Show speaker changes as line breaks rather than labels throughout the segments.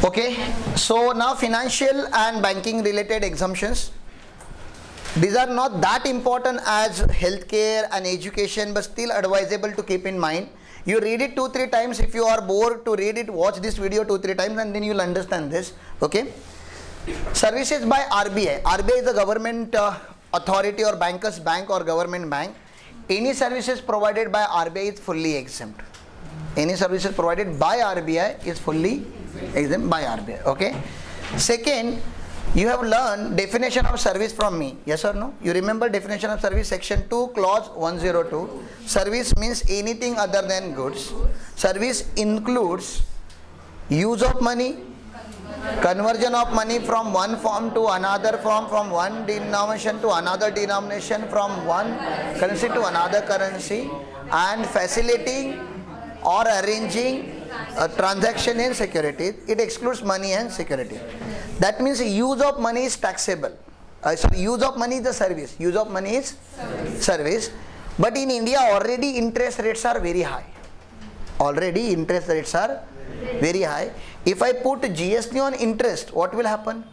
Okay, so now financial and banking related exemptions. These are not that important as healthcare and education, but still advisable to keep in mind. You read it 2-3 times. If you are bored to read it, watch this video 2-3 times and then you will understand this. Okay. Services by RBI. RBI is the government authority or bankers bank or government bank. Any services provided by RBI is fully exempt. Any services provided by RBI is fully exempt by RBI. Okay. Second, you have learned definition of service from me. Yes or no? You remember definition of service, section 2, clause 102. Service means anything other than goods. Service includes use of money, conversion of money from one form to another form, from one denomination to another denomination, from one currency to another currency, and facilitating or arranging a transaction in securities. It excludes money and security. That means use of money is taxable. Use of money is the service. Use of money is service. But in India already interest rates are very high. Already interest rates are very high. If I put GST on interest, what will happen?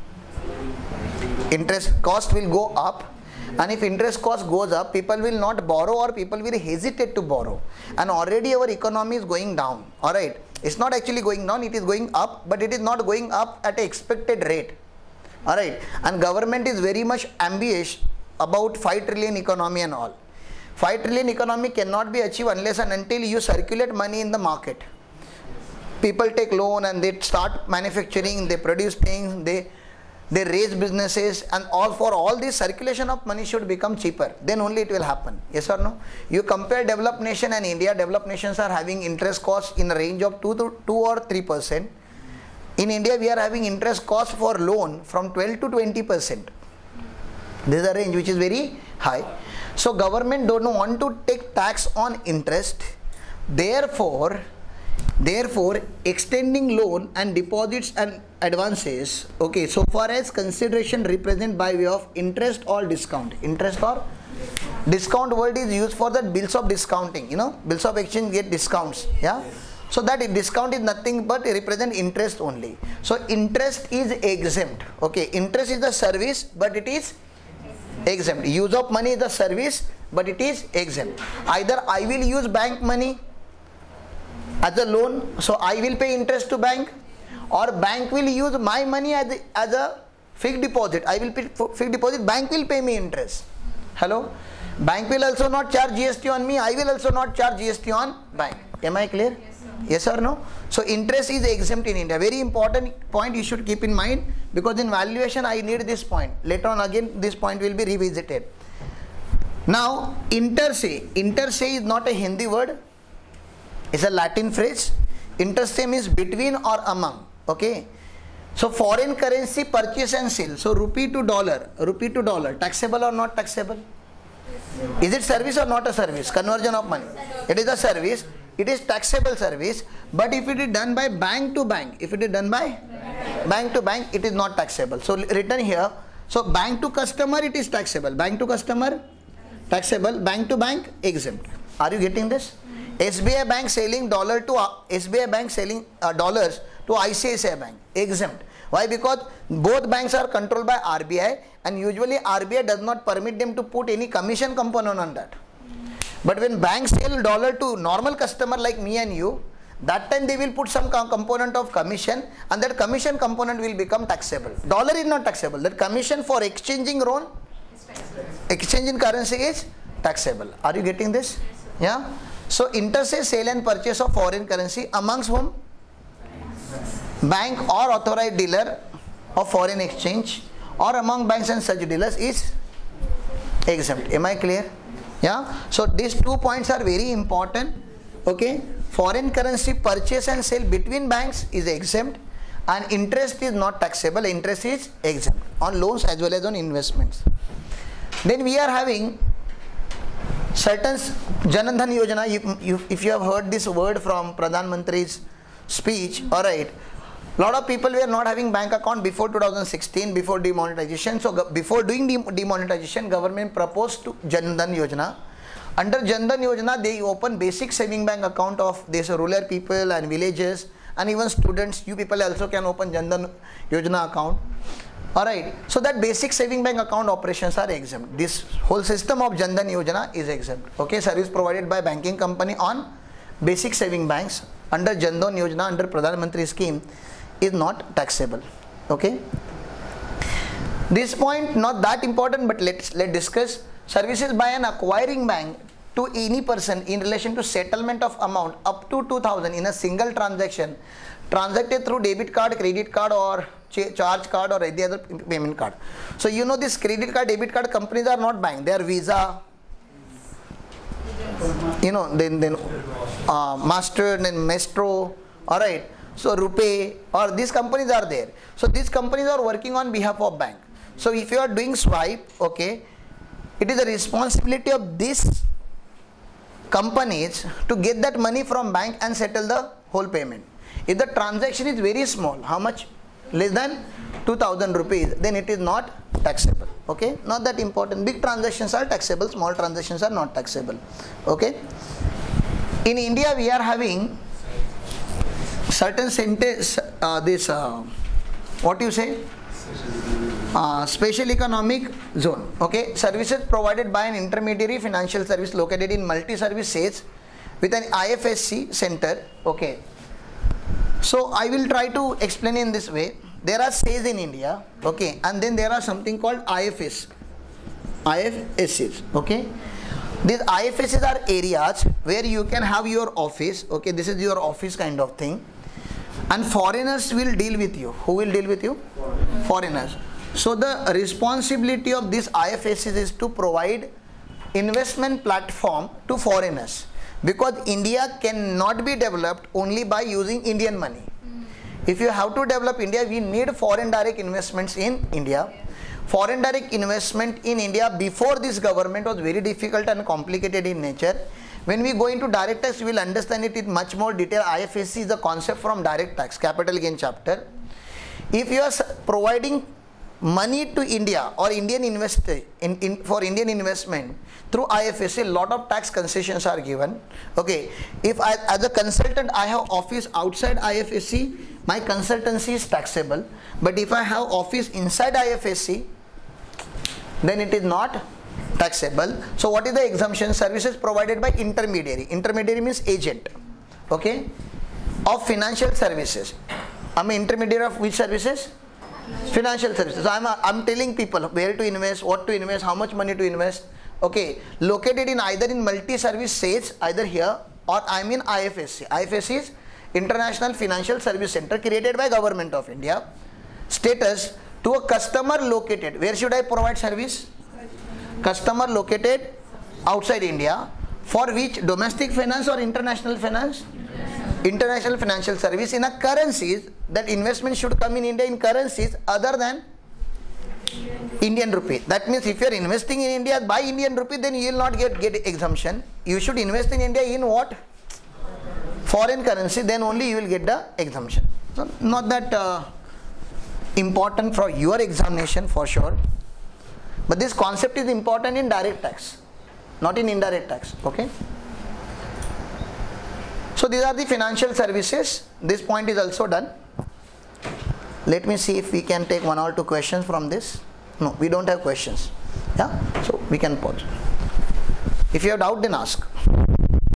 Interest cost will go up. And if interest cost goes up, people will not borrow or people will hesitate to borrow. And already our economy is going down. Alright. It's not actually going down, it is going up, but it is not going up at an expected rate. Alright. And government is very much ambitious about 5 trillion economy and all. 5 trillion economy cannot be achieved unless and until you circulate money in the market. People take loan and they start manufacturing, they produce things, they raise businesses, and all for all this circulation of money should become cheaper. Then only it will happen. Yes or no? You compare developed nation and India. Developed nations are having interest costs in a range of 2 or 3%. In India, we are having interest cost for loan from 12 to 20%. This is a range which is very high. So government don't want to take tax on interest. Therefore, extending loan and deposits and advances, okay, so far as consideration represent by way of interest or discount. Interest or discount word is used for the bills of discounting. You know, bills of exchange get discounts. Yeah. So that discount is nothing but represent interest only. So interest is exempt. Okay, interest is the service, but it is exempt. Use of money is the service, but it is exempt. Either I will use bank money as a loan, so I will pay interest to bank, or bank will use my money as a fixed deposit. I will pay fixed deposit, bank will pay me interest. Hello? Bank will also not charge GST on me, I will also not charge GST on bank. Am I clear? Yes or no? So interest is exempt in India. Very important point you should keep in mind, because in valuation I need this point. Later on again this point will be revisited. Now inter se is not a Hindi word. It's a Latin phrase. Inter se means between or among. Okay. So foreign currency purchase and sale. So rupee to dollar, taxable or not taxable? Is it service or not a service? Conversion of money. It is a service. It is taxable service. But if it is done by bank to bank, if it is done by bank to bank, it is not taxable. So written here. So bank to customer, it is taxable. Bank to customer, taxable. Bank to bank, exempt. Are you getting this? SBI bank selling dollars to ICICI bank, exempt. Why? Because both banks are controlled by RBI, and usually RBI does not permit them to put any commission component on that. But when banks sell dollar to normal customer like me and you, that time they will put some component of commission, and that commission component will become taxable. Dollar is not taxable. That commission for exchanging loan, exchanging currency is taxable. Are you getting this? Yeah. So inter se sale and purchase of foreign currency amongst whom? Bank or authorized dealer of foreign exchange, or among banks and such dealers is exempt. Am I clear? Yeah. So these 2 points are very important. Okay. Foreign currency purchase and sale between banks is exempt, and interest is not taxable. Interest is exempt on loans as well as on investments. Then we are having certain Jan Dhan Yojana. If you have heard this word from Pradhan Mantri's speech, alright, lot of people were not having bank account before 2016, before demonetization. So before doing demonetization, government proposed to Jan Dhan Yojana. Under Jan Dhan Yojana, they open basic saving bank account of these rural people and villages, and even students, you people also can open Jan Dhan Yojana account. Alright, so that basic saving bank account operations are exempt. This whole system of Jan Dhan Yojana is exempt. Okay, service provided by banking company on basic saving banks under Jan Dhan Yojana, under Pradhan Mantri scheme, is not taxable. Okay, this point not that important, but let's discuss services by an acquiring bank to any person in relation to settlement of amount up to 2000 in a single transaction transacted through debit card, credit card, or charge card, or any other payment card. So you know, this credit card, debit card companies are not bank, they are Visa, you know, then Master, then Maestro. Alright, so RuPay, or these companies are there. So these companies are working on behalf of bank. So if you are doing swipe, okay, it is the responsibility of these companies to get that money from bank and settle the whole payment. If the transaction is very small, how much? Less than 2000 rupees, then it is not taxable. Okay, not that important. Big transactions are taxable, small transactions are not taxable. Okay, in India we are having certain sentence, what you say, special economic zone. Okay, services provided by an intermediary financial service located in multi-service states with an IFSC center. Okay, so I will try to explain in this way. There are states in India, okay, and then there are something called IFSs. Okay, these IFSs are areas where you can have your office. Okay, this is your office kind of thing, and foreigners will deal with you. Who will deal with you? Foreigners. So the responsibility of these IFSs is to provide investment platform to foreigners, because India cannot be developed only by using Indian money. If you have to develop India, we need foreign direct investments in India. Foreign direct investment in India before this government was very difficult and complicated in nature. When we go into direct tax, we will understand it in much more detail. IFSC is the concept from direct tax, capital gain chapter. If you are providing money to India or Indian investor for Indian investment through IFSC, a lot of tax concessions are given. Okay, if I, as a consultant, I have office outside IFSC, my consultancy is taxable. But if I have office inside IFSC, then it is not taxable. So what is the exemption? Services provided by intermediary. Intermediary means agent. Okay, of financial services. I'm an intermediary of which services? Financial services. So I'm telling people where to invest, what to invest, how much money to invest. Okay, located in either in multi-service states, either here, or I'm in IFSC. IFSC is International Financial Service Center, created by Government of India. Status to a customer located. Where should I provide service? Customer located outside India, for which domestic finance or international finance? International financial service in a currencies, that investment should come in India in currencies other than Indian rupee. That means if you are investing in India by Indian rupee, then you will not get exemption. You should invest in India in what? Foreign currency, then only you will get the exemption. So not that important for your examination for sure. But this concept is important in direct tax, not in indirect tax. Okay. So these are the financial services. This point is also done. Let me see if we can take one or two questions from this. No, we don't have questions. Yeah, so we can pause. If you have doubt, then ask.